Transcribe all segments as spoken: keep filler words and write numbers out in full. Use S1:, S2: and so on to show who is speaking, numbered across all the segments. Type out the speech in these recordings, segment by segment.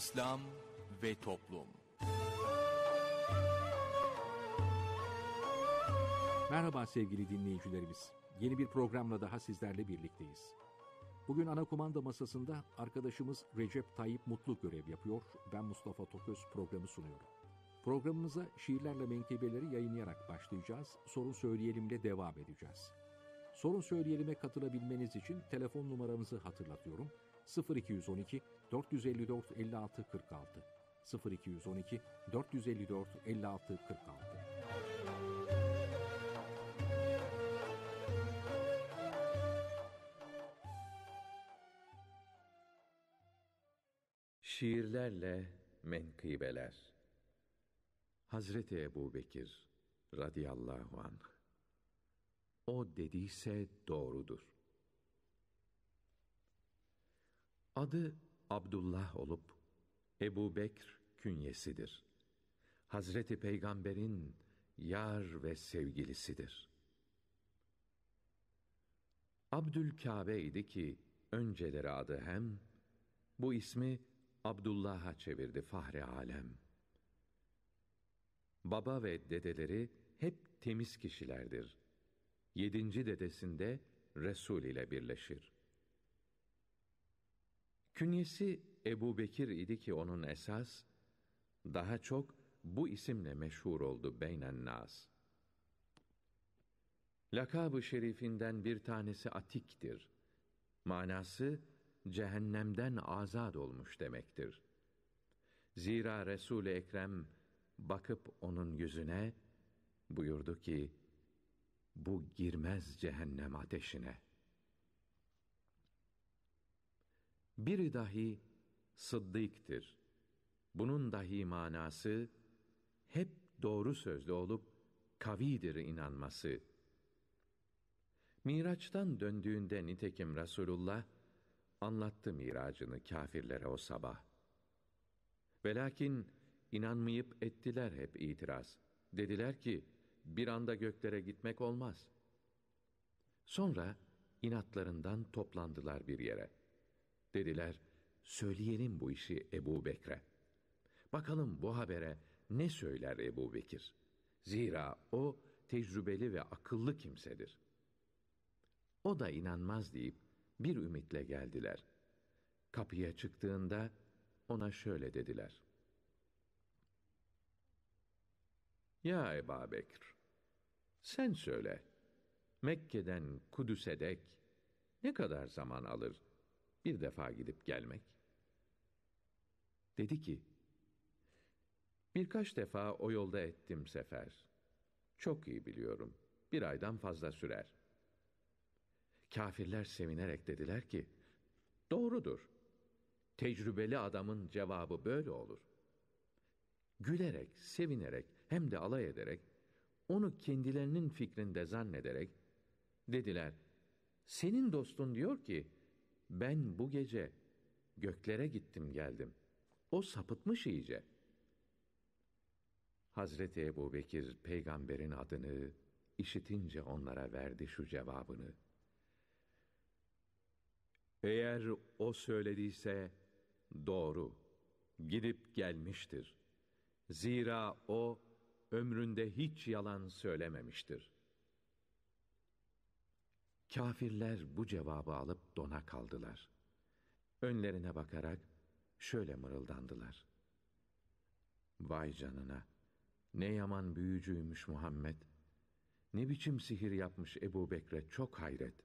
S1: İslam ve Toplum.
S2: Merhaba sevgili dinleyicilerimiz. Yeni bir programla daha sizlerle birlikteyiz. Bugün ana kumanda masasında arkadaşımız Recep Tayyip Mutlu görev yapıyor. Ben Mustafa Toköz programı sunuyorum. Programımıza şiirlerle menkıbeleri yayınlayarak başlayacağız. Sorun Söyleyelim'le devam edeceğiz. Sorun Söyleyelim'e katılabilmeniz için telefon numaramızı hatırlatıyorum. sıfır iki on iki dört yüz elli dört elli altı kırk altı sıfır iki on iki dört yüz elli dört elli altı kırk altı.
S3: Şiirlerle menkıbeler. Hazreti Ebubekir radıyallahu anh. O dediyse doğrudur. Adı Abdullah olup Ebubekr künyesidir. Hazreti Peygamber'in yar ve sevgilisidir. Abdülkabe idi ki önceleri adı hem, bu ismi Abdullah'a çevirdi fahri alem. Baba ve dedeleri hep temiz kişilerdir. Yedinci dedesinde Resul ile birleşir. Künyesi Ebubekir idi ki onun esas, daha çok bu isimle meşhur oldu beynen nas. Lakab-ı şerifinden bir tanesi Atik'tir. Manası, cehennemden azad olmuş demektir. Zira Resul-i Ekrem bakıp onun yüzüne buyurdu ki, bu girmez cehennem ateşine. Biri dahi sıddıktır. Bunun dahi manası, hep doğru sözlü olup kavidir inanması. Miraç'tan döndüğünde nitekim Resulullah, anlattı miracını kâfirlere o sabah. Velakin inanmayıp ettiler hep itiraz. Dediler ki, bir anda göklere gitmek olmaz. Sonra inatlarından toplandılar bir yere. Dediler, söyleyelim bu işi Ebubekir'e. Bakalım bu habere ne söyler Ebubekir? Zira o tecrübeli ve akıllı kimsedir. O da inanmaz deyip bir ümitle geldiler. Kapıya çıktığında ona şöyle dediler. Ya Ebubekir, sen söyle, Mekke'den Kudüs'e dek ne kadar zaman alır bir defa gidip gelmek? Dedi ki, birkaç defa o yolda ettim sefer. Çok iyi biliyorum, bir aydan fazla sürer. Kâfirler sevinerek dediler ki, doğrudur. Tecrübeli adamın cevabı böyle olur. Gülerek, sevinerek hem de alay ederek, onu kendilerinin fikrinde zannederek dediler, senin dostun diyor ki, ben bu gece göklere gittim geldim. O sapıtmış iyice. Hazreti Ebubekir peygamberin adını işitince onlara verdi şu cevabını. Eğer o söylediyse doğru, gidip gelmiştir. Zira o ömründe hiç yalan söylememiştir. Kâfirler bu cevabı alıp dona kaldılar. Önlerine bakarak şöyle mırıldandılar. Vay canına, ne yaman büyücüymüş Muhammed. Ne biçim sihir yapmış Ebubekir'e, çok hayret.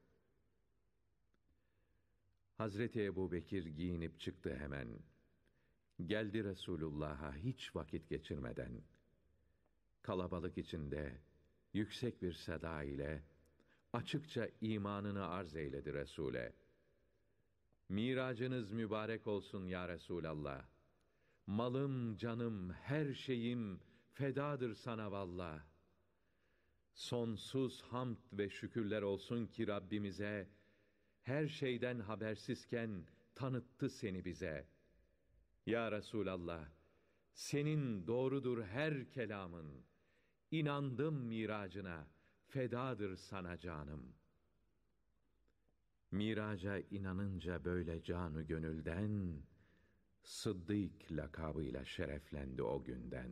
S3: Hazreti Ebubekir giyinip çıktı hemen. Geldi Resulullah'a hiç vakit geçirmeden. Kalabalık içinde yüksek bir seda ile açıkça imanını arz eyledi Resul'e. Miracınız mübarek olsun ya Resulallah. Malım, canım, her şeyim fedadır sana vallah. Sonsuz hamd ve şükürler olsun ki Rabbimize, her şeyden habersizken tanıttı seni bize. Ya Resulallah, senin doğrudur her kelamın. İnandım miracına, fedadır sana canım. Miraca inanınca böyle canı gönülden, Sıddık lakabıyla şereflendi o günden.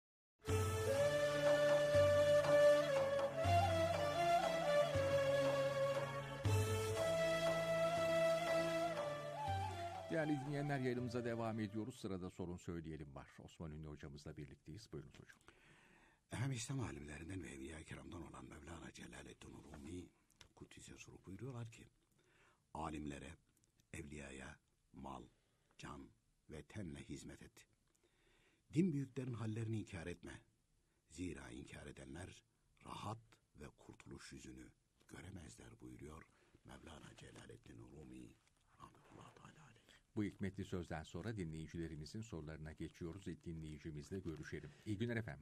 S2: Değerli dinleyenler, yayınımıza devam ediyoruz. Sırada sorun söyleyelim var. Osman Ünlü hocamızla birlikteyiz. Buyurun hocam.
S4: Hem İslam alimlerinden ve Evliya-i Kiram'dan olan Mevlana Celaleddin Rumi Kuddise Ruhu buyuruyorlar ki, alimlere, evliyaya mal, can ve tenle hizmet et. Din büyüklerin hallerini inkar etme. Zira inkar edenler rahat ve kurtuluş yüzünü göremezler buyuruyor Mevlana Celaleddin Rumi rahmetullahi teala aleyh.
S2: Bu hikmetli sözden sonra dinleyicilerimizin sorularına geçiyoruz. İlk dinleyicimizle görüşelim. İyi günler efendim.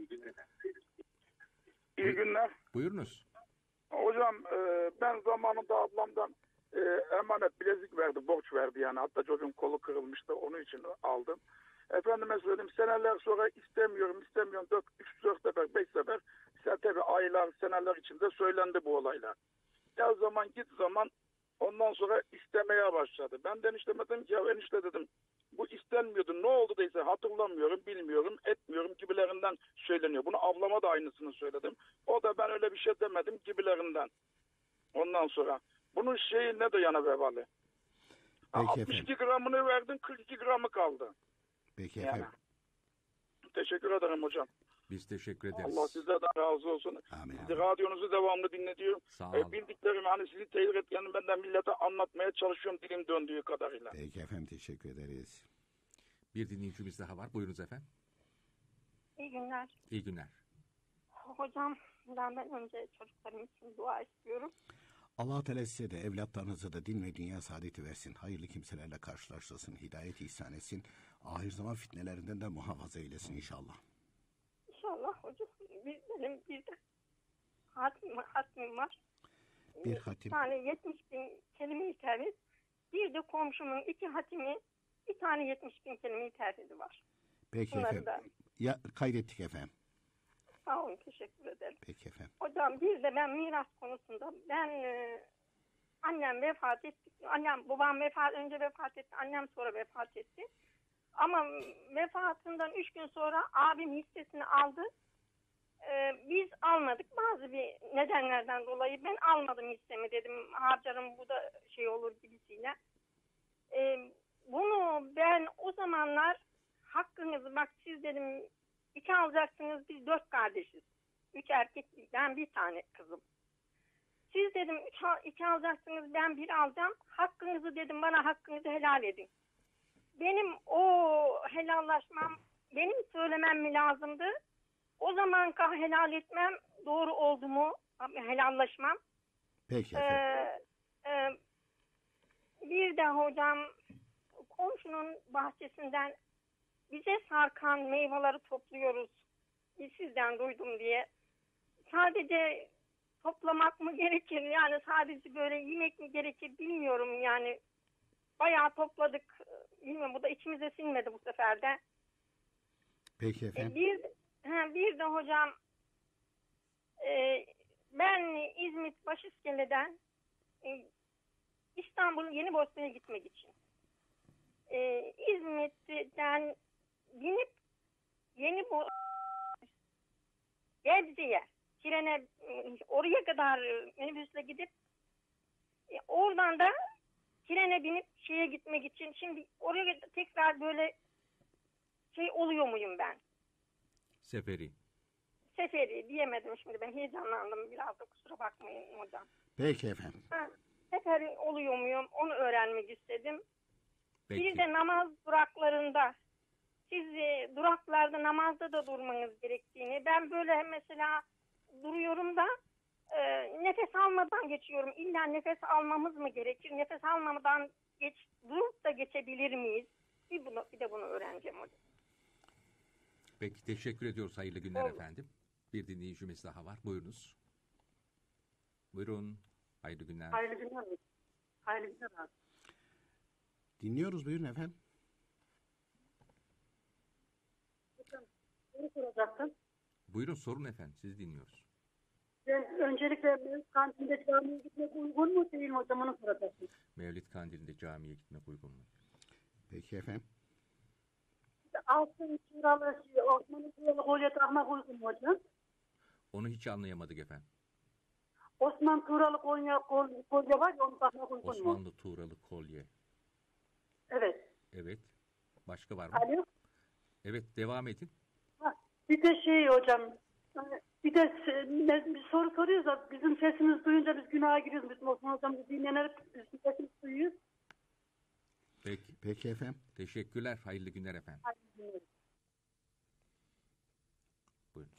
S5: İyi günler.
S2: Buyurunuz.
S5: Hocam e, ben zamanında ablamdan e, emanet bilezik verdi, borç verdi yani. Hatta çocuğun kolu kırılmıştı, onun için aldım. Efendime söyleyeyim, seneler sonra istemiyorum, istemiyorum, dört, üç, dört sefer, beş sefer, işte tabii aylar, seneler içinde söylendi bu olaylar. Ya zaman git zaman ondan sonra istemeye başladı. Ben de enişteme dedim ki, ya enişte dedim, bu istenmiyordu, ne oldu deyse hatırlamıyorum, bilmiyorum, etmiyorum gibilerinden söyleniyor. Bunu ablama da aynısını söyledim. O da ben öyle bir şey demedim gibilerinden. Ondan sonra bunun şeyi ne de yana vebali. altmış iki
S4: efendim.
S5: gramını verdin, kırk iki gramı kaldı.
S4: Peki
S5: Yani.
S4: efendim.
S5: Teşekkür ederim hocam.
S2: Biz teşekkür ederiz.
S5: Allah sizlerden razı olsun.
S4: Amin.
S5: Sizi, radyonuzu devamlı dinlediyorum.
S2: Sağ
S5: E,
S2: olun.
S5: bildiklerimi hani sizi teyir etkenimi benden millete anlatmaya çalışıyorum dilim döndüğü kadarıyla.
S4: Peki efendim, teşekkür ederiz.
S2: Bir dinleyicimiz daha var. Buyurunuz efendim.
S6: İyi günler.
S2: İyi günler.
S6: Hocam ben, ben önce çocuklarım için dua istiyorum.
S4: Allah Teala size de evlatlarınıza da din ve dünya saadeti versin. Hayırlı kimselerle karşılaştırsın. Hidayet ihsan etsin. Ahir zaman fitnelerinden de muhafaza eylesin inşallah.
S6: İnşallah hocam. Bir, benim bir de hatim, hatimim var.
S4: Bir hatim.
S6: Bir tane yetmiş bin kelime-i tevhid. Bir de komşumun iki hatimi, bir tane yetmiş bin kelime-i tevhidi var.
S4: Peki
S6: Bunları
S4: efendim.
S6: da
S4: Ya, kaydettik efendim.
S6: sağ olun, teşekkür ederim.
S4: Peki efendim.
S6: Hocam bir de ben miras konusunda ben e, annem vefat etti. Annem babam vefat önce vefat etti. Annem sonra vefat etti. Ama vefatından üç gün sonra abim hissesini aldı. Ee, biz almadık. Bazı bir nedenlerden dolayı ben almadım hissemi dedim. Harcarım bu da şey olur gibisiyle. Ee, bunu ben o zamanlar hakkınızı bak siz dedim iki alacaksınız, biz dört kardeşiz. Üç erkek, ben bir tane kızım. Siz dedim üç, iki alacaksınız, ben bir alacağım. Hakkınızı dedim, bana hakkınızı helal edin. Benim o helallaşmam, benim söylemem mi lazımdı? O zaman helal etmem doğru oldu mu? Helallaşmam.
S4: Peki efendim.
S6: Ee, e, bir de hocam komşunun bahçesinden bize sarkan meyveleri topluyoruz. Biz sizden duydum diye. Sadece toplamak mı gerekir? Yani sadece böyle yemek mi gerekir bilmiyorum yani. Bayağı topladık. Bilmiyorum, bu da içimize sinmedi bu sefer de.
S4: Peki efendim.
S6: Bir, bir de hocam e, ben İzmit Başiskele'den e, İstanbul Yenibosna'ya gitmek için e, İzmit'ten binip Yenibosna Gebze'ye trene oraya kadar minibüsle gidip e, oradan da trene binip şeye gitmek için şimdi oraya tekrar böyle şey oluyor muyum ben?
S2: Seferi.
S6: Seferi diyemedim şimdi, ben heyecanlandım biraz da, kusura bakmayın hocam.
S4: Peki efendim.
S6: Ha, seferi oluyor muyum onu öğrenmek istedim.
S2: Peki.
S6: Bir de namaz duraklarında siz e, duraklarda namazda da durmanız gerektiğini, ben böyle mesela duruyorum da e, nefes almadan geçiyorum. İlla nefes almamız mı gerekir? Nefes almadan geç, durup da geçebilir miyiz? Bir, bunu, bir de bunu öğreneceğim hocam.
S2: Peki, teşekkür ediyoruz. Hayırlı günler
S6: Olur.
S2: efendim. Bir dinleyicimiz daha var. Buyurunuz. Buyurun. Hayırlı günler.
S7: Hayırlı günler. Hayırlı günler abi.
S4: Dinliyoruz, buyurun efendim.
S7: Soru soracaktım.
S2: Buyurun, sorun efendim. Sizi dinliyoruz.
S7: Ben öncelikle Mevlüt Kandili'nde camiye gitmek uygun mu değil mi hocam, onu soracaktım.
S2: Mevlid Kandili'nde camiye gitmek uygun mu?
S4: Peki efendim.
S7: altın çıralı şey, Osmanlı Tuğralı kolye takmak uygun mu hocam?
S2: Onu hiç anlayamadık efendim.
S7: Osman Tuğralı kolye, kol- kolye var ya onu takmak uygun mu?
S2: Osmanlı Tuğralı kolye.
S7: Evet.
S2: Evet. Başka var mı?
S7: Alo.
S2: Evet, devam edin.
S7: Ha, bir de şey hocam, hani bir de se- ne- bir soru soruyoruz da bizim sesimizi duyunca biz günaha giriyoruz. Bizim Osman hocam biz dinlenerek bizim sesimizi duyuyoruz.
S2: Peki.
S4: Peki efendim.
S2: Teşekkürler. Hayırlı günler efendim.
S7: Hadi dinleyelim.
S2: Buyurun.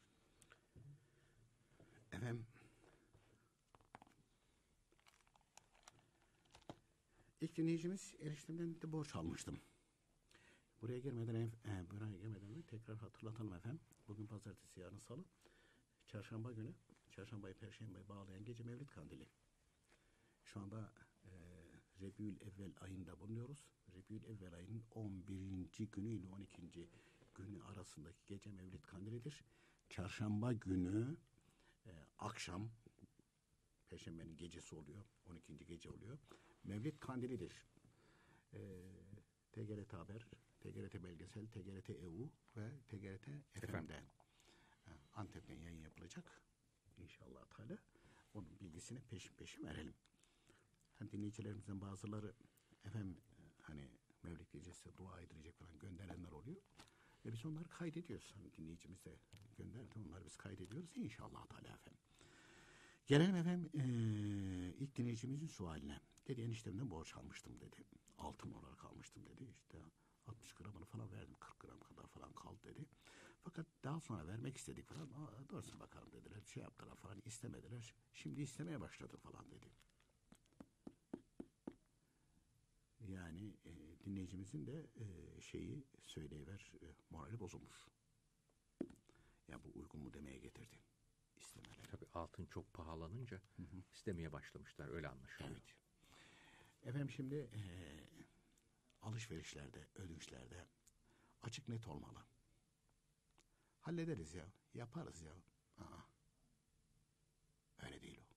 S4: Efendim. İlk dinleyicimiz eriştimden de borç almıştım. Buraya girmeden ev, e, buraya girmeden de tekrar hatırlatalım efendim. Bugün pazartesi, yarın salı. Çarşamba günü, çarşambayı perşembeyi bağlayan gece Mevlid Kandili. Şu anda e, Rebiül Evvel ayında bulunuyoruz. Rebiül Evvel ayının on birinci günü ile on ikinci günü arasındaki gece Mevlid Kandilidir. Çarşamba günü e, akşam, perşembenin gecesi oluyor, on ikinci gece oluyor. Mevlid Kandilidir. E, T G R T Haber, T G R T Belgesel, T G R T E U ve T G R T F M'den e, Antep'ten yayın yapılacak. İnşallah Teala. Onun bilgisini peşin peşin verelim. Hani dinleyicilerimizden bazıları efendim hani Mevlid gecesi dua edilecek falan gönderenler oluyor. Ve biz onları kaydediyoruz. Hani dinleyicimiz de gönderdi. Onları biz kaydediyoruz. İnşallah Teala efendim. Gelelim efendim ee, ilk dinleyicimizin sualine. Dedi eniştemden borç almıştım dedi. Altın olarak almıştım dedi. İşte altmış gramını falan verdim. kırk gram kadar falan kaldı dedi. Fakat daha sonra vermek istedik falan. Aa, doğrusu bakalım dediler. Şey yaptılar falan istemediler. Şimdi istemeye başladı falan dedi. Yani e, dinleyicimizin de e, şeyi söyleyiver e, morali bozulmuş. Ya bu uygun mu demeye getirdi. İstemeler.
S2: Tabii altın çok pahalanınca hı hı. istemeye başlamışlar. Öyle anlaşılıyor.
S4: Evet. Efendim şimdi e, alışverişlerde, ödünçlerde açık net olmalı. Hallederiz ya. Yaparız ya. Aa, öyle değil o.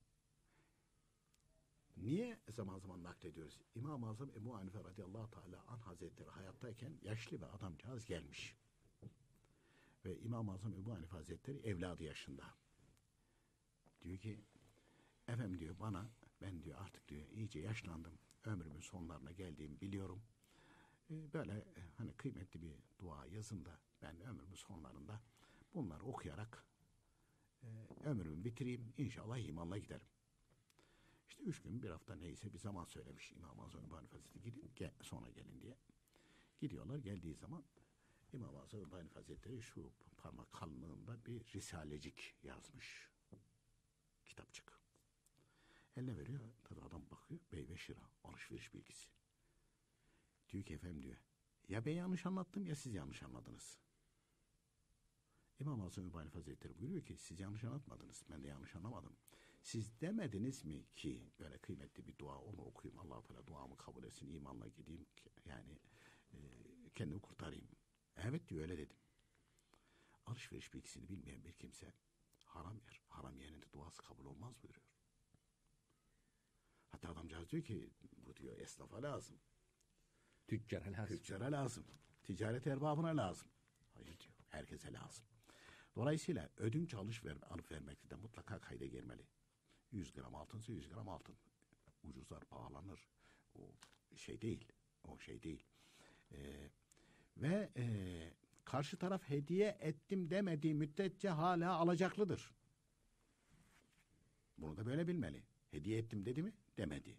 S4: Niye zaman zaman naklediyoruz? İmam-ı Azam Ebu Hanife radıyallahu teala anh hazretleri hayattayken yaşlı bir adamcağız gelmiş. Ve İmam-ı Azam Ebu Hanife hazretleri evladı yaşında. Diyor ki efendim diyor bana ben diyor artık diyor iyice yaşlandım. Ömrümün sonlarına geldiğimi biliyorum. Ee, böyle e, hani kıymetli bir dua yazın da ben ömrümün sonlarında bunları okuyarak e, ömrümü bitireyim. İnşallah imanla giderim. İşte üç gün bir hafta neyse bir zaman söylemiş İmam-ı Azam Ebu Hanife Hazretleri gidin gel, sonra gelin diye. Gidiyorlar geldiği zaman İmam-ı Azam Ebu Hanife Hazretleri şu parmak kalınlığında bir risalecik yazmış. Kitapçık. Eline veriyor. Tabii adam bakıyor. Bey beş lira. Alışveriş bilgisi. Diyor ki efendim diyor. Ya ben yanlış anlattım ya siz yanlış anladınız. İmam Azam Ebu Hanife Hazretleri buyuruyor ki siz yanlış anlatmadınız. Ben de yanlış anlamadım. Siz demediniz mi ki böyle kıymetli bir dua onu okuyayım. Allah-u Teala duamı kabul etsin. İmanla gideyim. Yani e, kendimi kurtarayım. Evet diyor öyle dedim. Alışveriş bilgisini bilmeyen bir kimse haram yer. Haram yerinin de duası kabul olmaz buyuruyor. Hatta adamcağız diyor ki bu diyor esnafa lazım.
S2: Tüccara lazım.
S4: Tüccara lazım. Ticaret erbabına lazım. Hayır diyor. Herkese lazım. Dolayısıyla ödünç alış ver, alıp vermekte de mutlaka kayda girmeli. yüz gram altınsa yüz gram altın. Ucuzlar pahalanır. O şey değil. O şey değil. Ee, ve e, karşı taraf hediye ettim demediği müddetçe hala alacaklıdır. Bunu da böyle bilmeli. Hediye ettim dedi mi? Demedi.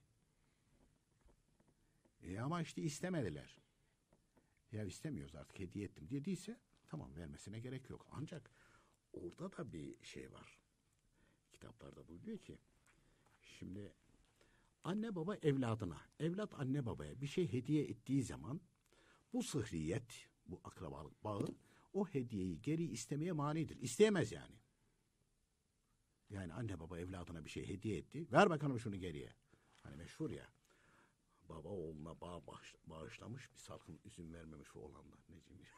S4: E ama işte istemediler. Ya istemiyoruz artık hediye ettim dediyse tamam vermesine gerek yok. Ancak orada da bir şey var. Kitaplarda buyuruyor ki şimdi anne baba evladına, evlat anne babaya bir şey hediye ettiği zaman bu sıhriyet, bu akrabalık bağı o hediyeyi geri istemeye manidir. İsteyemez yani. Yani anne baba evladına bir şey hediye etti. Ver bakalım şunu geriye. Hani meşhur ya. Baba oğluna bağ bağış, bağışlamış bir salkım üzüm vermemiş o oğlandan. Necim?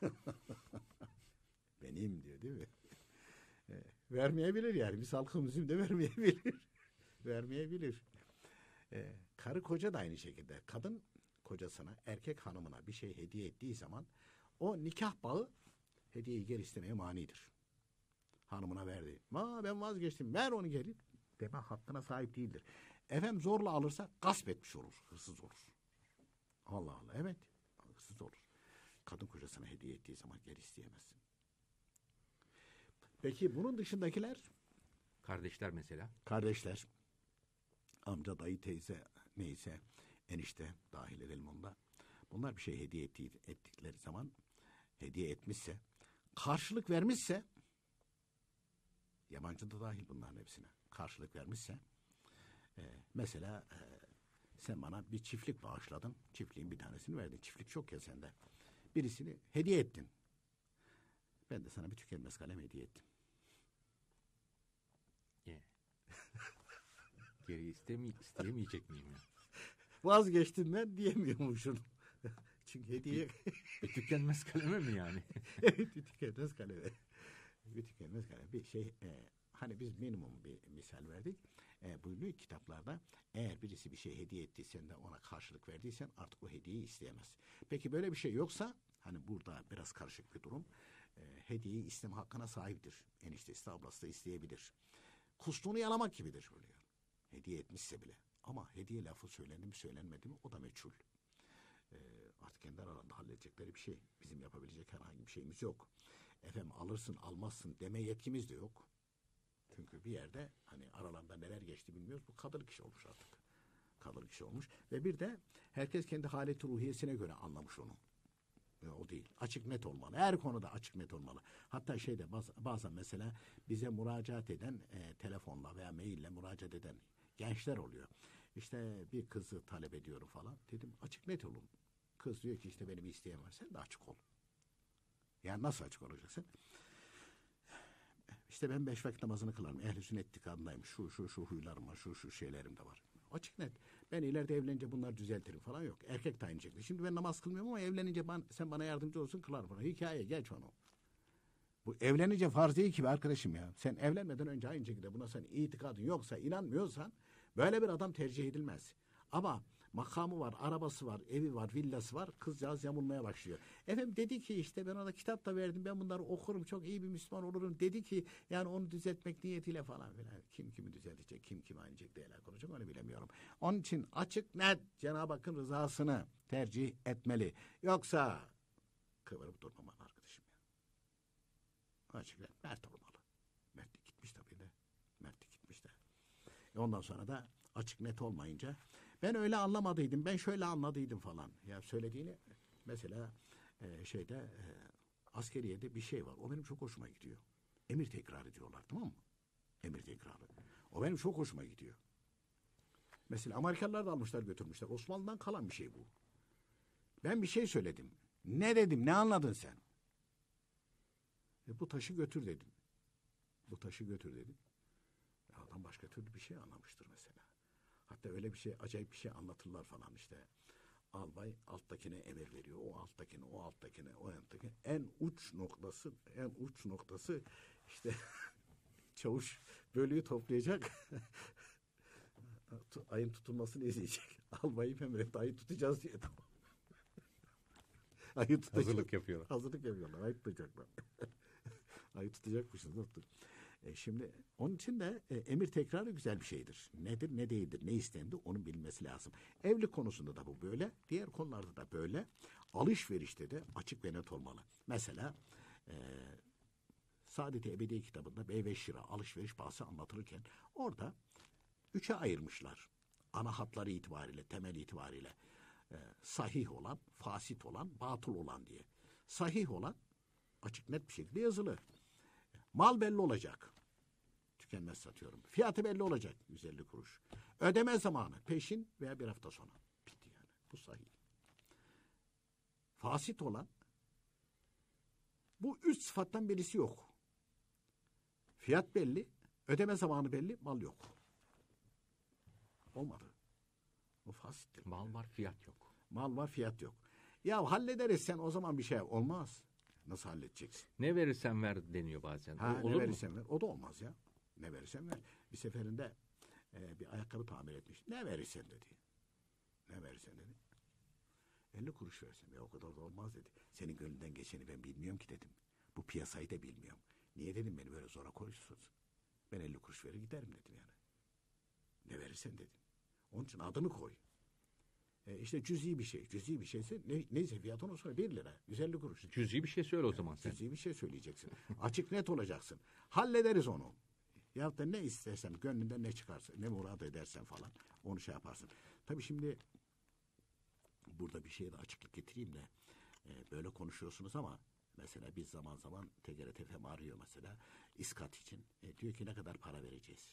S4: Benim diyor değil mi? E, vermeyebilir yani. Bir salkım üzüm de vermeyebilir. vermeyebilir. E, karı koca da aynı şekilde. Kadın kocasına, erkek hanımına bir şey hediye ettiği zaman o nikah bağı hediyeyi geri istemeye manidir. Hanımına verdi. Ma ben vazgeçtim. Ver onu geri. Deme hakkına sahip değildir. Efendim zorla alırsa gasp etmiş olur. Hırsız olur. Allah Allah. Evet. Hırsız olur. Kadın kocasına hediye ettiği zaman geri isteyemezsin. Peki bunun dışındakiler?
S2: Kardeşler mesela.
S4: Kardeşler. Amca, dayı, teyze, neyse, enişte dahil edelim onda. Bunlar bir şey hediye ettiği, ettikleri zaman, hediye etmişse, karşılık vermişse, yabancı da dahil bunların hepsine, karşılık vermişse, e, mesela e, sen bana bir çiftlik bağışladın, çiftliğin bir tanesini verdin, çiftlik çok ya sende. Birisini hediye ettin. Ben de sana bir tükenmez kalem hediye ettim.
S2: Yeah. Geri istemi isteyemeyecek miyim ya?
S4: Vazgeçtim ben diyemiyormuşum. Çünkü hediye...
S2: Bir tükenmez kaleme mi yani?
S4: Evet, bir tükenmez kaleme. Bir tükenmez kaleme. Bir şey, e, hani biz minimum bir misal verdik. E, buyuruyor kitaplarda, eğer birisi bir şey hediye ettiysen de ona karşılık verdiysen artık o hediyeyi isteyemez. Peki böyle bir şey yoksa, hani burada biraz karışık bir durum, e, hediyeyi isteme hakkına sahiptir. Eniştesi de ablası da isteyebilir. Kustuğunu yalamak gibidir böyle. Hediye etmişse bile. Ama hediye lafı söylendi mi söylenmedi mi o da meçhul. E, artık kendi aralarında halledecekleri bir şey. Bizim yapabilecek herhangi bir şeyimiz yok. Efendim alırsın almazsın deme yetkimiz de yok. Çünkü bir yerde hani aralarında neler geçti bilmiyoruz. Bu kadılık işi olmuş artık. Kadılık işi olmuş. Ve bir de herkes kendi haleti ruhiyesine göre anlamış onu. E, o değil. Açık net olmalı. Her konuda açık net olmalı. Hatta şeyde baz, bazen mesela bize müracaat eden e, telefonla veya maille müracaat eden gençler oluyor. İşte bir kızı talep ediyorum falan. Dedim açık net olun. Kız diyor ki işte benim isteğim var. Sen de açık ol. Yani nasıl açık olacaksın? İşte ben beş vakit namazını kılarım. Ehl-i sünnet itikadındayım. Şu şu şu huylarım var. Şu şu şeylerim de var. Açık net. Ben ileride evlenince bunları düzeltirim falan yok. Erkek de aynı şekilde. Şimdi ben namaz kılmıyorum ama evlenince ben, sen bana yardımcı olsun kılarım falan. Hikaye geç onu. Bu evlenince farz değil ki be arkadaşım ya. Sen evlenmeden önce aynı şekilde buna sen itikadın yoksa, inanmıyorsan böyle bir adam tercih edilmez. Ama makamı var, arabası var, evi var, villası var. Kızcağız yamulmaya başlıyor. Efendim dedi ki işte ben ona kitap da verdim. Ben bunları okurum. Çok iyi bir Müslüman olurum. Dedi ki yani onu düzeltmek niyetiyle falan filan. Kim kimi düzeltecek, kim kimi aynı şekilde ele konacak onu bilemiyorum. Onun için açık net Cenab-ı Hakk'ın rızasını tercih etmeli. Yoksa kıvırıp durmamalı arkadaşım ya. Açık net mert olmalı. Mertlik gitmiş tabii de. Mertlik gitmiş de. E ondan sonra da açık net olmayınca ben öyle anlamadıydım, ben şöyle anladıydım falan. Ya söylediğini mesela e, şeyde e, askeriyede bir şey var. O benim çok hoşuma gidiyor. Emir tekrarı diyorlar, tamam mı? Emir tekrarı. O benim çok hoşuma gidiyor. Mesela Amerikalılar da almışlar götürmüşler. Osmanlı'dan kalan bir şey bu. Ben bir şey söyledim. Ne dedim, ne anladın sen? E, bu taşı götür dedim. Bu taşı götür dedim. Ya adam başka türlü bir şey anlamıştır mesela. Hatta öyle bir şey, acayip bir şey anlatırlar falan işte. Albay alttakine emir veriyor. O alttakine, o alttakine, o alttakine. En uç noktası, en uç noktası işte çavuş bölüğü toplayacak. Ayın tutulmasını izleyecek. Albayı emretti, ayı tutacağız diye. Tamam. Ayı tutacak.
S2: Hazırlık yapıyorlar.
S4: Hazırlık yapıyorlar, ayı tutacaklar. Ayı tutacakmışız. E şimdi onun için de e, emir tekrarı güzel bir şeydir. Nedir, ne değildir, ne istendi onun bilmesi lazım. Evlilik konusunda da bu böyle. Diğer konularda da böyle. Alışverişte de açık ve net olmalı. Mesela e, Saadet-i Ebediye kitabında bey ve şira alışveriş bahsi anlatılırken orada üçe ayırmışlar. Ana hatları itibariyle, temel itibariyle e, sahih olan, fasit olan, batıl olan diye. Sahih olan açık net bir şekilde yazılı. Mal belli olacak. Tükenmez satıyorum. Fiyatı belli olacak. yüz elli kuruş. Ödeme zamanı. Peşin veya bir hafta sonra. Bitti yani. Bu sahih. Fasit olan bu üç sıfattan birisi yok. Fiyat belli. Ödeme zamanı belli. Mal yok. Olmadı. O fasittir.
S2: Mal var, fiyat yok.
S4: Mal var, fiyat yok. Ya hallederiz sen o zaman bir şey olmaz. Nasıl halledeceksin?
S2: Ne verirsen ver deniyor bazen.
S4: Ha,
S2: o, olur
S4: ne
S2: mu?
S4: verirsen ver. O da olmaz ya. Ne verirsen ver. Bir seferinde e, bir ayakkabı tamir etmiş. Ne verirsen dedi. Ne verirsen dedi. elli kuruş versem ya o kadar da olmaz dedi. Senin gönlünden geçeni ben bilmiyorum ki dedim. Bu piyasayı da bilmiyorum. Niye dedim beni böyle zora koyuyorsunuz? Ben elli kuruş verir giderim dedim yani. Ne verirsen dedim. Onun için adını koy. E işte cüzi bir şey. Cüzi bir şeyse ne, neyse fiyatını sonra bir lira. yüz elli kuruş.
S2: Cüzi bir şey söyle o zaman sen.
S4: Cüzi bir şey söyleyeceksin. Açık net olacaksın. Hallederiz onu. Ya da ne istersen gönlünden ne çıkarsa ne murad edersen falan onu şey yaparsın. Tabii şimdi burada bir şeye de açıklık getireyim de e, böyle konuşuyorsunuz ama mesela biz zaman zaman T G R T F M arıyor mesela iskat için. E, diyor ki ne kadar para vereceğiz?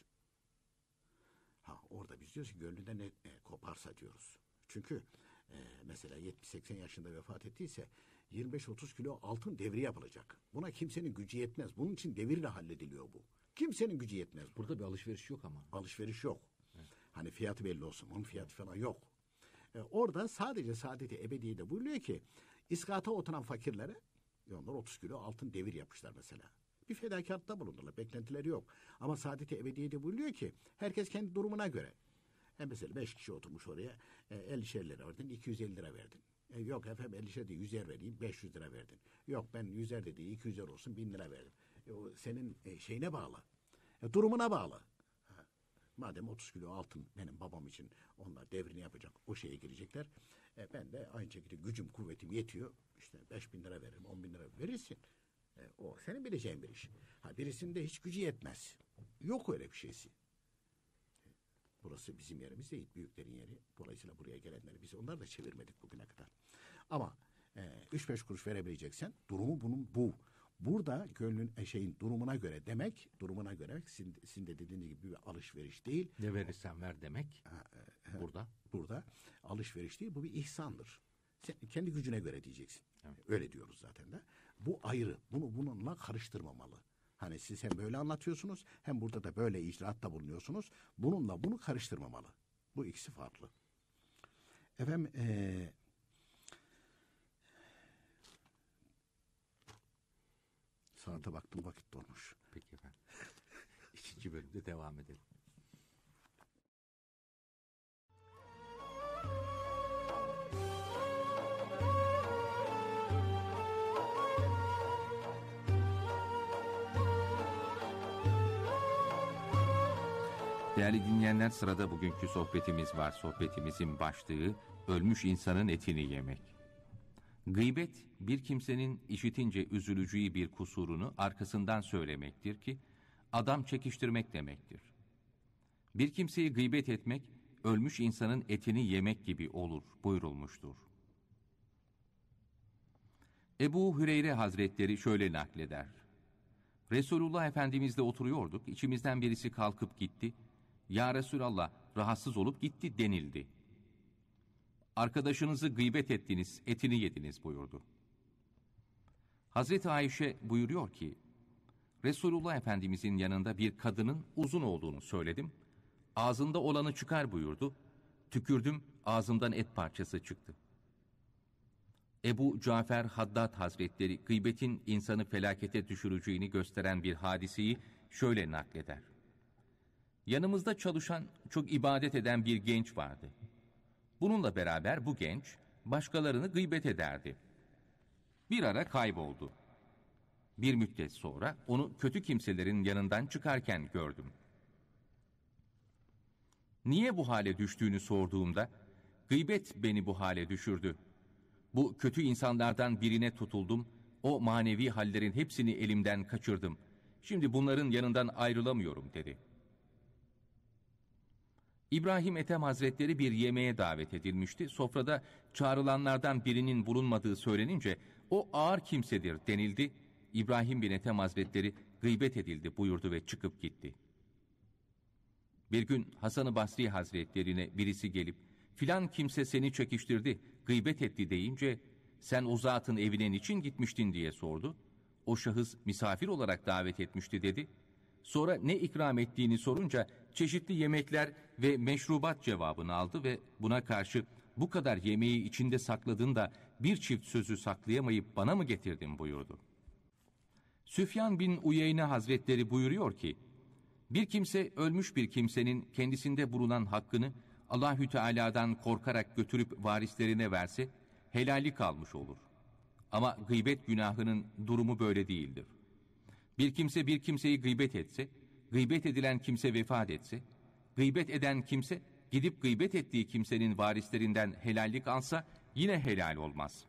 S4: Ha orada biz diyoruz ki gönlünden ne e, koparsa diyoruz. Çünkü e, mesela yetmiş seksen yaşında vefat ettiyse yirmi beş otuz kilo altın devri yapılacak. Buna kimsenin gücü yetmez. Bunun için devirle hallediliyor bu. Kimsenin gücü yetmez.
S2: Burada buna bir alışveriş yok ama.
S4: Alışveriş yok.
S2: Evet.
S4: Hani fiyatı belli olsun. Onun fiyatı falan yok. E, orada sadece saadeti ebediyede buyuruyor ki iskata oturan fakirlere onlar otuz kilo altın devir yapmışlar mesela. Bir fedakarlıkta bulunurlar. Beklentileri yok. Ama saadeti ebediyede buyuruyor ki herkes kendi durumuna göre. E mesela beş kişi oturmuş oraya e, ellişer lira verdin, iki yüz elli lira verdin. E, yok efendim ellişer değil yüzer vereyim, beş yüz lira verdin. Yok ben yüzer de değil iki yüzer olsun bin lira verdim. E, o senin e, şeyine bağlı. E, durumuna bağlı. Ha. Madem otuz kilo altın benim babam için onlar devrini yapacak, o şeye girecekler. E, ben de aynı şekilde gücüm, kuvvetim yetiyor. İşte beş bin lira veririm, on bin lira verirsin. E, o senin bileceğin bir iş. Ha, birisinde hiç gücü yetmez. Yok öyle bir şeysi. Burası bizim yerimiz değil, büyüklerin yeri. Dolayısıyla buraya gelenleri biz onlar da çevirmedik bugüne kadar. Ama e, üç beş kuruş verebileceksen durumu bunun bu. Burada gönlün e, şeyin durumuna göre demek, durumuna göre sizin, sizin de dediğiniz gibi bir alışveriş değil.
S2: Ne verirsen ver demek.
S4: Ha, e,
S2: burada.
S4: Burada alışveriş değil, bu bir ihsandır. Sen kendi gücüne göre diyeceksin. Evet. Öyle diyoruz zaten de. Bu ayrı. Bunu bununla karıştırmamalı. Hani siz hem böyle anlatıyorsunuz hem burada da böyle icraatta bulunuyorsunuz. Bununla bunu karıştırmamalı. Bu ikisi farklı. Efendim ee, saate baktım vakit dolmuş.
S2: Peki efendim. İkinci bölümde devam edelim. Değerli dinleyenler, sırada bugünkü sohbetimiz var. Sohbetimizin başlığı ölmüş insanın etini yemek. Gıybet, bir kimsenin işitince üzüleceği bir kusurunu arkasından söylemektir ki adam çekiştirmek demektir. Bir kimseyi gıybet etmek, ölmüş insanın etini yemek gibi olur buyurulmuştur. Ebu Hüreyre Hazretleri şöyle nakleder. Resulullah Efendimizle oturuyorduk, içimizden birisi kalkıp gitti. Ya Resulallah, rahatsız olup gitti denildi. Arkadaşınızı gıybet ettiniz, etini yediniz buyurdu. Hazreti Ayşe buyuruyor ki, Resulullah Efendimizin yanında bir kadının uzun olduğunu söyledim. Ağzında olanı çıkar buyurdu. Tükürdüm, ağzımdan et parçası çıktı. Ebu Cafer Haddad Hazretleri gıybetin insanı felakete düşüreceğini gösteren bir hadiseyi şöyle nakleder. Yanımızda çalışan, çok ibadet eden bir genç vardı. Bununla beraber bu genç başkalarını gıybet ederdi. Bir ara kayboldu. Bir müddet sonra onu kötü kimselerin yanından çıkarken gördüm. Niye bu hale düştüğünü sorduğumda, gıybet beni bu hale düşürdü. Bu kötü insanlardan birine tutuldum, o manevi hallerin hepsini elimden kaçırdım. Şimdi bunların yanından ayrılamıyorum dedi. İbrahim Ethem Hazretleri bir yemeğe davet edilmişti. Sofrada çağrılanlardan birinin bulunmadığı söylenince o ağır kimsedir denildi. İbrahim bin Ethem Hazretleri gıybet edildi buyurdu ve çıkıp gitti. Bir gün Hasan-ı Basri Hazretlerine birisi gelip filan kimse seni çekiştirdi, gıybet etti deyince sen o zatın evine niçin gitmiştin diye sordu. O şahıs misafir olarak davet etmişti dedi. Sonra ne ikram ettiğini sorunca çeşitli yemekler ve meşrubat cevabını aldı ve buna karşı bu kadar yemeği içinde sakladın da bir çift sözü saklayamayıp bana mı getirdin buyurdu. Süfyan bin Uyeyne Hazretleri buyuruyor ki, bir kimse ölmüş bir kimsenin kendisinde bulunan hakkını Allahü Teala'dan korkarak götürüp varislerine verse,
S8: helallik kalmış olur. Ama gıybet günahının durumu böyle değildir. Bir kimse bir kimseyi gıybet etse, gıybet edilen kimse vefat etse, gıybet eden kimse gidip gıybet ettiği kimsenin varislerinden helallik alsa yine helal olmaz.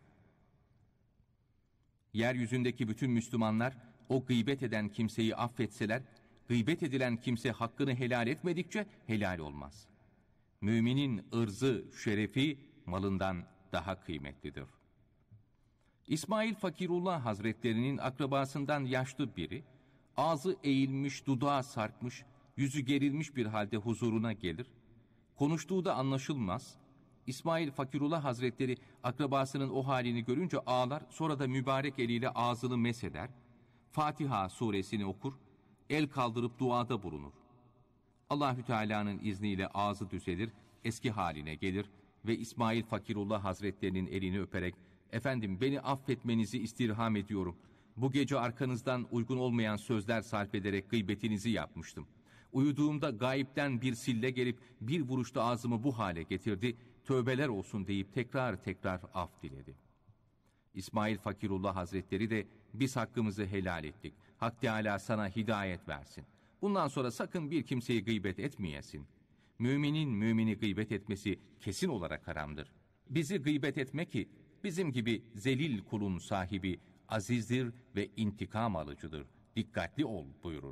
S8: Yeryüzündeki bütün Müslümanlar o gıybet eden kimseyi affetseler, gıybet edilen kimse hakkını helal etmedikçe helal olmaz. Müminin ırzı, şerefi malından daha kıymetlidir. İsmail Fakirullah Hazretlerinin akrabasından yaşlı biri, ağzı eğilmiş, dudağı sarkmış, yüzü gerilmiş bir halde huzuruna gelir. Konuştuğu da anlaşılmaz. İsmail Fakirullah Hazretleri akrabasının o halini görünce ağlar, sonra da mübarek eliyle ağzını mesheder. Fatiha suresini okur, el kaldırıp duada bulunur. Allahü Teala'nın izniyle ağzı düzelir, eski haline gelir ve İsmail Fakirullah Hazretlerinin elini öperek, "Efendim, beni affetmenizi istirham ediyorum. Bu gece arkanızdan uygun olmayan sözler sarf ederek gıybetinizi yapmıştım. Uyuduğumda gayipten bir sille gelip bir vuruşta ağzımı bu hale getirdi. Tövbeler olsun" deyip tekrar tekrar af diledi. İsmail Fakirullah Hazretleri de "Biz hakkımızı helal ettik. Hak Teâlâ sana hidayet versin. Bundan sonra sakın bir kimseyi gıybet etmeyesin. Müminin mümini gıybet etmesi kesin olarak haramdır. Bizi gıybet etme ki bizim gibi zelil kulun sahibi azizdir ve intikam alıcıdır. Dikkatli ol" buyurur.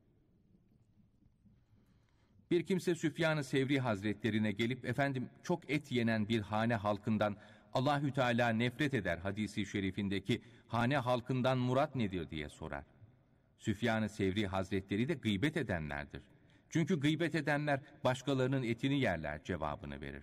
S8: Bir kimse Süfyan-ı Sevri Hazretlerine gelip, "Efendim, çok et yenen bir hane halkından Allahü Teala nefret eder" hadisi şerifindeki hane halkından murat nedir diye sorar. Süfyan-ı Sevri Hazretleri de gıybet edenlerdir. Çünkü gıybet edenler başkalarının etini yerler cevabını verir.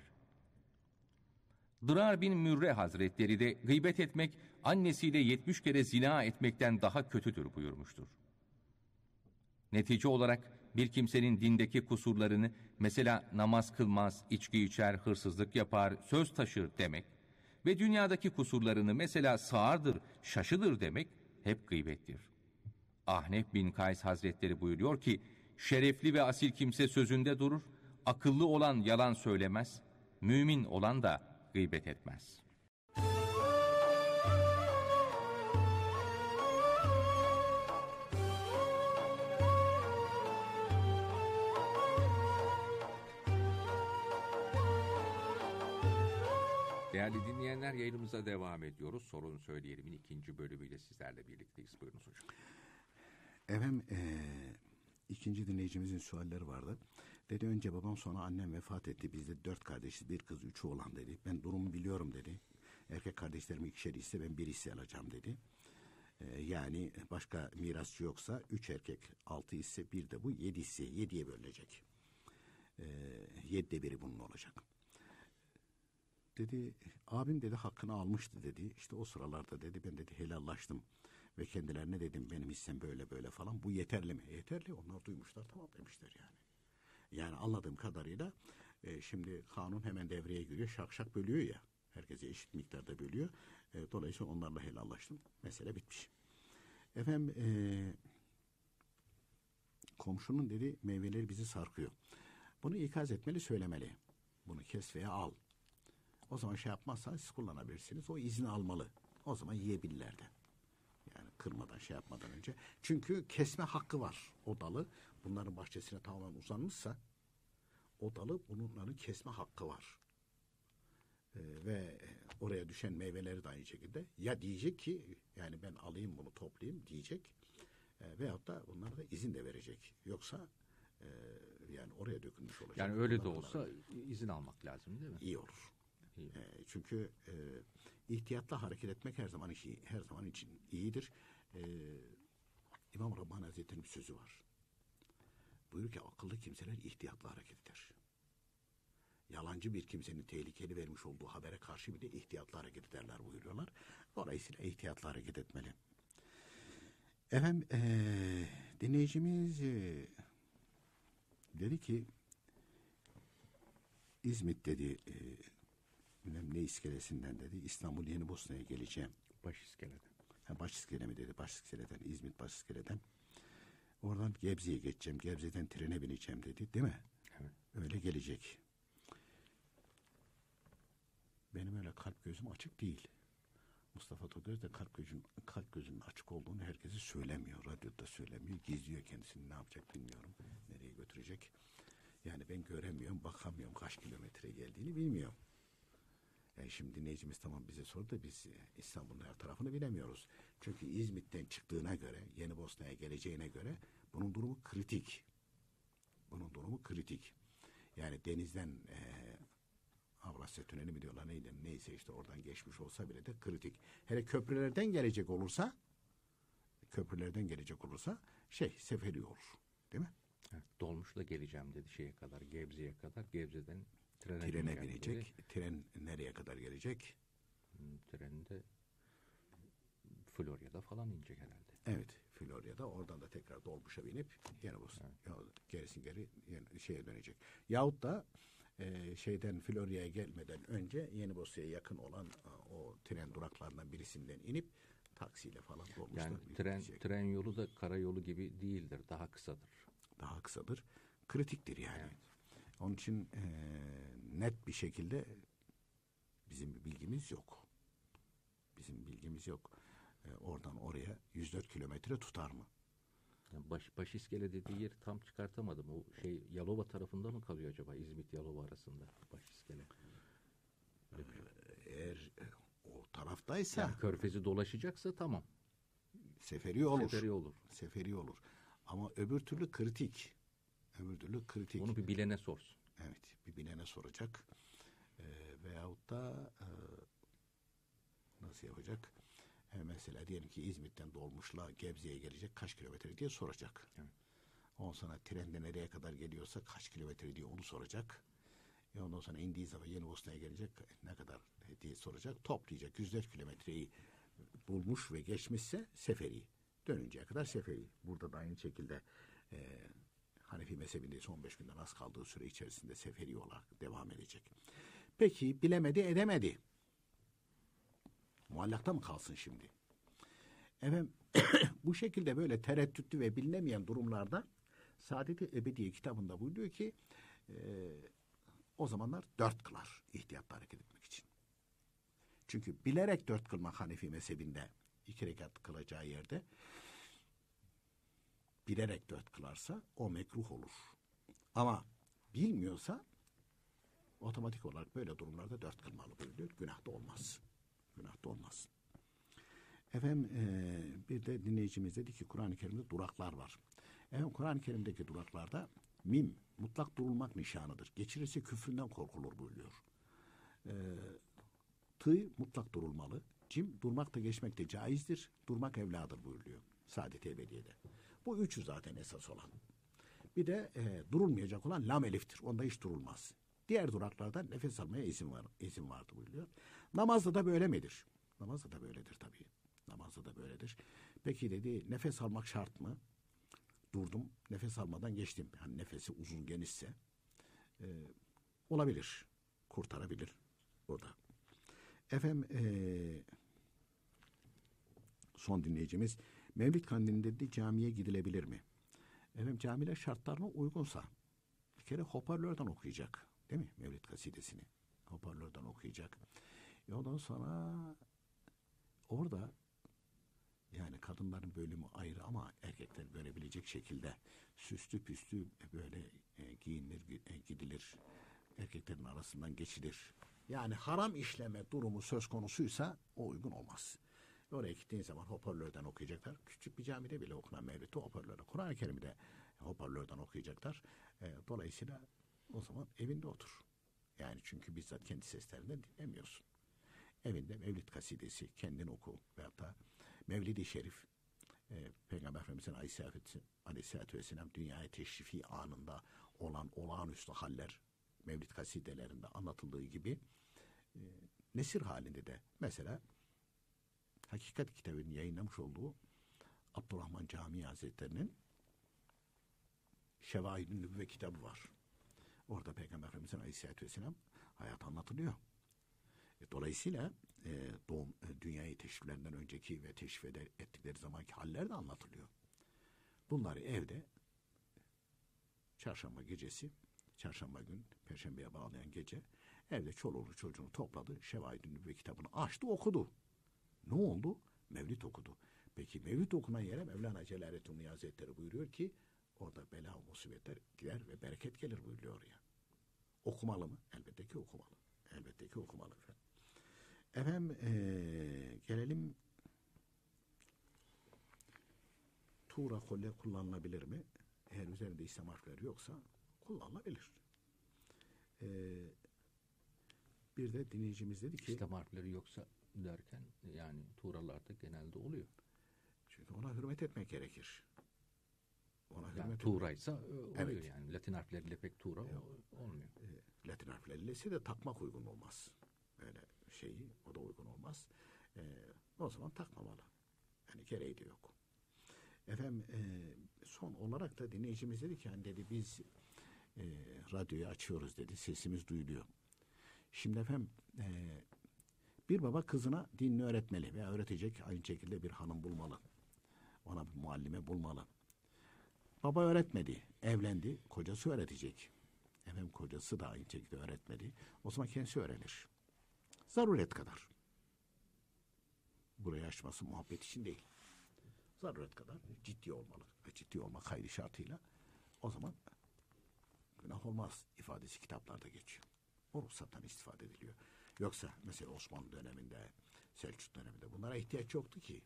S8: Dırar bin Mürre Hazretleri de gıybet etmek annesiyle yetmiş kere zina etmekten daha kötüdür buyurmuştur. Netice olarak bir kimsenin dindeki kusurlarını, mesela namaz kılmaz, içki içer, hırsızlık yapar, söz taşır demek ve dünyadaki kusurlarını, mesela sağırdır, şaşıdır demek hep gıybettir. Ahnef bin Kays Hazretleri buyuruyor ki, "Şerefli ve asil kimse sözünde durur, akıllı olan yalan söylemez, mümin olan da gıybet etmez."
S2: Değerli dinleyenler, yayınımıza devam ediyoruz. Sorun Söyleyelim'in ikinci bölümüyle sizlerle birlikteyiz. Buyurunuz hocam.
S4: Efendim, ee, ikinci dinleyicimizin sualleri vardı. Dedi, önce babam, sonra annem vefat etti. Biz de dört kardeşiz, bir kız, üç oğlan dedi. Ben durumu biliyorum dedi. Erkek kardeşlerim ikişer ise ben bir hisse alacağım dedi. Ee, yani başka mirasçı yoksa üç erkek, altı ise bir de bu yedi hisse, yediye bölünecek. Ee, yedide biri bunun olacak. Dedi, abim dedi hakkını almıştı dedi. İşte o sıralarda dedi ben dedi helallaştım. Ve kendilerine dedim benim hissem böyle böyle falan. Bu yeterli mi? Yeterli. Onlar duymuşlar, tamam demişler yani. Yani anladığım kadarıyla e, şimdi kanun hemen devreye giriyor. Şak şak bölüyor ya. Herkese eşit miktarda bölüyor. E, dolayısıyla onlarla helallaştım. Mesele bitmiş. Efendim e, komşunun dedi meyveleri bizi sarkıyor. Bunu ikaz etmeli, söylemeli. Bunu kes veya al. O zaman şey yapmazsanız siz kullanabilirsiniz. O izni almalı. O zaman yiyebilirler de. Yani kırmadan, şey yapmadan önce. Çünkü kesme hakkı var. O dalı bunların bahçesine tamamen uzanmışsa o dalı bunların kesme hakkı var. Ee, ve oraya düşen meyveleri de aynı şekilde. Ya diyecek ki yani ben alayım bunu, toplayayım diyecek. E, veyahut da bunlara da izin de verecek. Yoksa e, yani oraya dökülmüş olacak.
S2: Yani öyle de
S4: bunlar
S2: olsa
S4: bunlar.
S2: izin almak lazım değil mi?
S4: İyi olur.
S2: İyi.
S4: E, çünkü e, ihtiyatla hareket etmek her zaman için her zaman için iyidir. E, İmam Rabbani Hazretleri'nin bir sözü var. Buyuruyor ki akıllı kimseler ihtiyatla hareket eder. Yalancı bir kimsenin tehlikeli vermiş olduğu habere karşı bile ihtiyatla hareket ederler buyuruyorlar. Dolayısıyla ihtiyatla hareket etmeli. Efendim e, dinleyicimiz e, dedi ki İzmit dedi e, ne iskelesinden dedi İstanbul Yeni Bosna'ya geleceğim.
S2: Başiskeleden.
S4: Ha, Başiskele mi dedi? Başiskeleden, İzmit Başiskele'den. Oradan Gebze'ye geçeceğim. Gebze'den trene bineceğim dedi. Değil mi?
S2: Evet.
S4: Öyle gelecek. benim öyle kalp gözüm açık değil. Mustafa Tokgöz de kalp gözün kalp gözünün açık olduğunu herkese söylemiyor. Radyoda söylemiyor. Gizliyor kendisini, ne yapacak bilmiyorum. Nereye götürecek? Yani ben göremiyorum, bakamıyorum. Kaç kilometre geldiğini bilmiyorum. Yani şimdi dinleyicimiz tamam bize sordu da biz İstanbul'un her tarafını bilemiyoruz. Çünkü İzmit'ten çıktığına göre, Yeni Bosna'ya geleceğine göre bunun durumu kritik. Bunun durumu kritik. Yani denizden e, Avrasya Tüneli mi diyorlar neydi, neyse işte oradan geçmiş olsa bile de kritik. Hele köprülerden gelecek olursa köprülerden gelecek olursa şey seferi olur. Değil mi?
S2: Evet, dolmuşla geleceğim dedi şeye kadar, Gebze'ye kadar. Gebze'den trene,
S4: trene binecek. Dedi. Tren nereye kadar gelecek?
S2: Hmm, trende Florya'da falan inecek herhalde.
S4: Evet, Florya'da. Oradan da tekrar dolmuşa binip Yeni Bosna. Evet. Gerisin geri yani şeye dönecek. Yahut da e, şeyden Florya'ya gelmeden önce Yeni Bosna'ya yakın olan o tren duraklarından birisinden inip taksiyle falan dolmuşta.
S2: Yani tren, tren yolu da karayolu gibi değildir. Daha kısadır.
S4: Daha kısadır. Kritiktir yani. Evet. Onun için e, net bir şekilde bizim bir bilgimiz yok. Bizim bilgimiz yok. E, oradan oraya yüz dört kilometre tutar mı?
S2: Yani baş, Başiskele dediği yeri tam çıkartamadım. O şey Yalova tarafında mı kalıyor acaba? İzmit Yalova arasında Başiskele.
S4: Ee, eğer o taraftaysa
S2: yani Körfez'i dolaşacaksa tamam.
S4: Seferi olur.
S2: Seferi olur.
S4: Seferi olur. Ama öbür türlü kritik. Öbür türlü kritik.
S2: Onu bir bilene sorsun.
S4: Evet, bir bilene soracak. Ee, veyahut da e, nasıl yapacak? E, mesela diyelim ki İzmit'ten dolmuşla Gebze'ye gelecek kaç kilometre diye soracak. Evet. Ondan sonra trende nereye kadar geliyorsa kaç kilometre diye onu soracak. E ondan sonra indiği zaman Yeni Bosna'ya gelecek ne kadar diye soracak. Toplayacak yüz dört kilometreyi bulmuş ve geçmişse seferi. Dönünceye kadar seferi. Burada da aynı şekilde e, Hanefi mezhebinde on beş günden az kaldığı süre içerisinde seferi olarak devam edecek. Peki bilemedi edemedi. Muallakta mı kalsın şimdi? Efendim bu şekilde böyle tereddütlü ve bilinemeyen durumlarda Saadet-i Ebediye kitabında buyuruyor ki e, o zamanlar dört kılar ihtiyatla hareket etmek için. Çünkü bilerek dört kılmak Hanefi mezhebinde iki rekat kılacağı yerde bilerek dört kılarsa o mekruh olur. Ama bilmiyorsa otomatik olarak böyle durumlarda dört kılmalı buyuruyor. Günah da olmaz. Günah da olmaz. Efendim e, bir de dinleyicimiz dedi ki Kur'an-ı Kerim'de duraklar var. Efendim Kur'an-ı Kerim'deki duraklarda mim mutlak durulmak nişanıdır. Geçirirse küfründen korkulur buyuruyor. E, tı mutlak durulmalı. Cim durmak da geçmek de caizdir. Durmak evladır buyuruyor. Saadet-i Ebediye'de. Bu üçü zaten esas olan. Bir de e, durulmayacak olan lam eliftir. Onda hiç durulmaz. Diğer duraklarda nefes almaya izin var, izin vardı buyuruyor. Namazda da böyle midir? Namazda da böyledir tabii. Namazda da böyledir. Peki dedi nefes almak şart mı? Durdum. Nefes almadan geçtim. Yani nefesi uzun genişse e, olabilir. Kurtarabilir burada. Efendim e, son dinleyicimiz Mevlid Kandili'nde de camiye gidilebilir mi? Efendim camiler şartlarına uygunsa bir kere hoparlörden okuyacak. Değil mi? Mevlid kasidesini. Hoparlörden okuyacak. E ondan sonra orada yani kadınların bölümü ayrı ama erkekler görebilecek şekilde süslü püslü böyle e, giyinilir, e, gidilir. Erkeklerin arasından geçilir. Yani haram işleme durumu söz konusuysa o uygun olmaz. Oraya gittiğin zaman hoparlörden okuyacaklar. Küçük bir camide bile okunan mevlütü hoparlörde. Kur'an-ı Kerim'de hoparlörden okuyacaklar. E, dolayısıyla o zaman evinde otur. Yani çünkü bizzat kendi seslerinden dinlemiyorsun. Evinde Mevlid kasidesi kendin oku. Veyahut da Mevlid-i Şerif e, Peygamber Efendimiz'in Aleyhisselatü Vesselam dünyaya teşrifi anında olan olağanüstü haller Mevlid kasidelerinde anlatıldığı gibi e, nesir halinde de mesela Hakikat kitabının yayınlamış olduğu Abdurrahman Camii Hazretleri'nin Şevaid-i Nübüvve kitabı var. Orada Peygamber Efendimiz'in Aleyhisselatü Vesselam hayat anlatılıyor. E, dolayısıyla e, doğum, e, dünyayı teşriflerinden önceki ve teşrif eder, ettikleri zamanki haller de anlatılıyor. Bunları evde çarşamba gecesi, çarşamba gün, perşembeye bağlayan gece Evde çoluğunu çocuğunu topladı. Şevaid-i Nübüvve kitabını açtı okudu. Ne oldu? Mevlid okudu. Peki Mevlid okunan yere Mevlana Celaleddin Rumi Hazretleri buyuruyor ki orada bela musibetler gider ve bereket gelir buyuruyor oraya. Okumalı mı? Elbette ki okumalı. Elbette ki okumalı efendim. Efendim ee, gelelim Tuğra kolye kullanılabilir mi? Eğer üzerinde İslam harfleri yoksa kullanılabilir. Ee, bir de dinleyicimiz dedi ki
S2: İslam harfleri yoksa derken yani Tuğralarda genelde oluyor.
S4: Çünkü ona hürmet etmek gerekir. Ona
S2: Yani
S4: hürmet
S2: Tuğra'ysa e, oluyor
S4: Evet.
S2: yani. Latin harfleriyle pek Tuğra
S4: Yok.
S2: o- olmuyor.
S4: e, Latin harfleriyle ise de takmak uygun olmaz. Öyle şeyi o da uygun olmaz. E, o zaman takmamalı. Yani gereği de yok. Efendim e, son olarak da dinleyicimiz dedi ki hani dedi biz e, radyoyu açıyoruz dedi. Sesimiz duyuluyor. Şimdi efendim e, bir baba kızına dinini öğretmeli veya öğretecek aynı şekilde bir hanım bulmalı. Ona bir muallime bulmalı. Baba öğretmedi, evlendi, kocası öğretecek. Efendim kocası da aynı şekilde öğretmedi. O zaman kendisi öğrenir. Zaruret kadar. Burayı açması muhabbet için değil. Zaruret kadar ciddi olmalı. Ve ciddi olmak hayli şartıyla o zaman günah olmaz ifadesi kitaplarda geçiyor. O ruhsattan istifade ediliyor. Yoksa mesela Osmanlı döneminde, Selçuk döneminde bunlara ihtiyaç yoktu ki.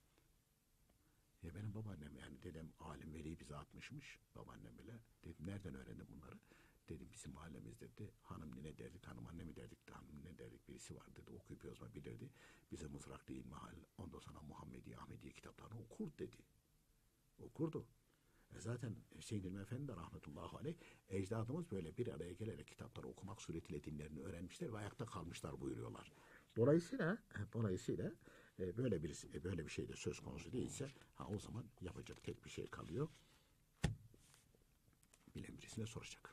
S4: Ya benim babaannem yani dedem alim veli bize atmışmış. Babaannem bile. Dedim nereden öğrendin bunları? Dedim bizim mahallemizde dedi. Hanım nene derdik, hanım anne mi derdik, hanım nene derdik birisi var dedi. Okuyup yazma bilirdi. Bize mızraklı ilmihal, ondan sonra Muhammedi, Ahmediye kitaplarını okur dedi. Okurdu. E zaten Hüseyin İlmi Efendi de rahmetullahi aleyh ecdadımız böyle bir araya gelerek kitapları okumak suretiyle dinlerini öğrenmişler ve ayakta kalmışlar buyuruyorlar. Dolayısıyla dolayısıyla e, böyle bir e, böyle bir şey de söz konusu değilse ha o zaman yapacak tek bir şey kalıyor. Bilen birisine soracak.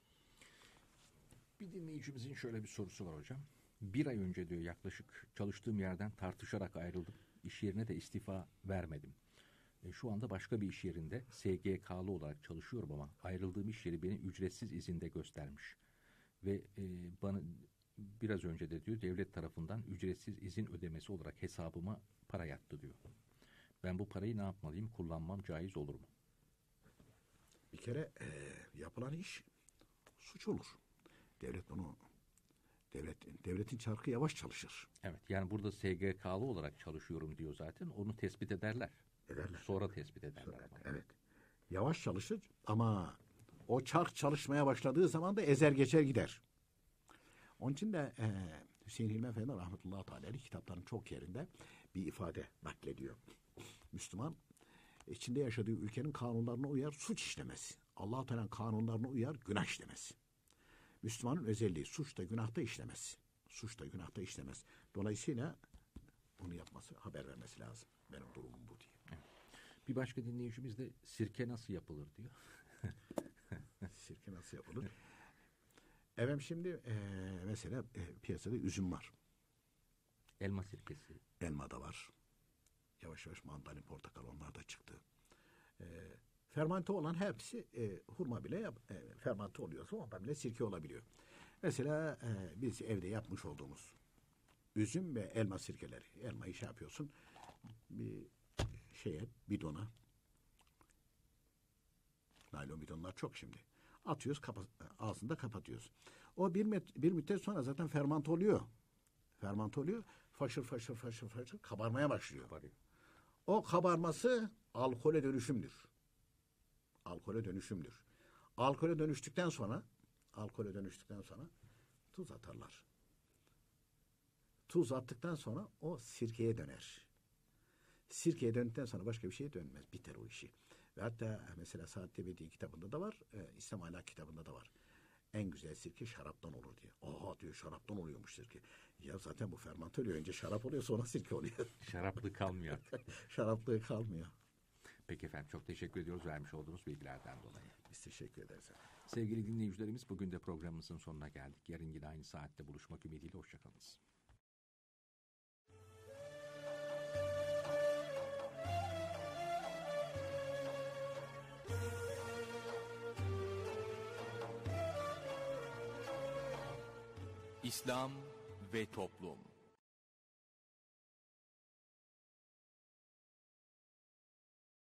S2: Bir dinleyicimizin şöyle bir sorusu var hocam. Bir ay önce diyor yaklaşık çalıştığım yerden tartışarak ayrıldım. İş yerine de istifa vermedim. E, şu anda başka bir iş yerinde S G K'lı olarak çalışıyorum ama ayrıldığım iş yeri beni ücretsiz izinde göstermiş. Ve e, bana biraz önce de diyor devlet tarafından ücretsiz izin ödemesi olarak hesabıma para yattı diyor. Ben bu parayı ne yapmalıyım? Kullanmam caiz olur mu?
S4: Bir kere e, yapılan iş suç olur. Devlet bunu devlet devletin çarkı yavaş çalışır.
S2: Evet yani burada S G K'lı olarak çalışıyorum diyor zaten. Onu tespit ederler.
S4: Ederler.
S2: Sonra tespit ederler. ama.
S4: Evet. Yavaş çalışır ama o çark çalışmaya başladığı zaman da ezer geçer gider. Onun için de e, Hüseyin Hilmi Efendi rahmetullahi teala kitapların çok yerinde bir ifade naklediyor. Müslüman içinde yaşadığı ülkenin kanunlarına uyar suç işlemez. Allah-u Teala'nın kanunlarına uyar günah işlemez. Müslümanın özelliği suçta günahta işlemez. Suçta günahta işlemez. Dolayısıyla bunu yapması, haber vermesi lazım. Benim durumum bu diye.
S2: Bir başka dinleyicimiz de sirke nasıl yapılır diyor.
S4: Sirke nasıl yapılır? Efendim şimdi e, mesela e, piyasada üzüm var.
S2: Elma sirkesi.
S4: Elma da var. Yavaş yavaş mandalin, portakal onlar da çıktı. E, fermante olan hepsi e, hurma bile yap, e, fermante oluyorsa ondan bile sirke olabiliyor. Mesela e, biz evde yapmış olduğumuz üzüm ve elma sirkeleri. Elmayı şey yapıyorsun bir şeye bidona, naylon bidonlar çok şimdi. Atıyoruz, kapa, ağzını da kapatıyoruz. O bir, met, bir müddet sonra zaten fermant oluyor. Fermant oluyor. Faşır faşır faşır faşır kabarmaya başlıyor.
S2: Kabarıyor.
S4: O kabarması alkole dönüşümdür. Alkole dönüşümdür. Alkole dönüştükten sonra alkole dönüştükten sonra tuz atarlar. Tuz attıktan sonra o sirkeye döner. Sirkeye döndükten sonra başka bir şeye dönmez. Biter o işi. Ve hatta mesela Saad Ebedi kitabında da var. E, İslam Ahlak kitabında da var. En güzel sirke şaraptan olur diye. Oha diyor şaraptan oluyormuş sirke. Ya zaten bu fermante oluyor. Önce şarap oluyor sonra sirke oluyor.
S2: Şaraplı kalmıyor artık.
S4: Şaraplığı kalmıyor.
S2: Peki efendim çok teşekkür ediyoruz vermiş olduğunuz bilgilerden dolayı.
S4: Biz teşekkür ederiz.
S2: Sevgili dinleyicilerimiz bugün de programımızın sonuna geldik. Yarın yine aynı saatte buluşmak ümidiyle hoşçakalınız.
S1: İslam ve Toplum.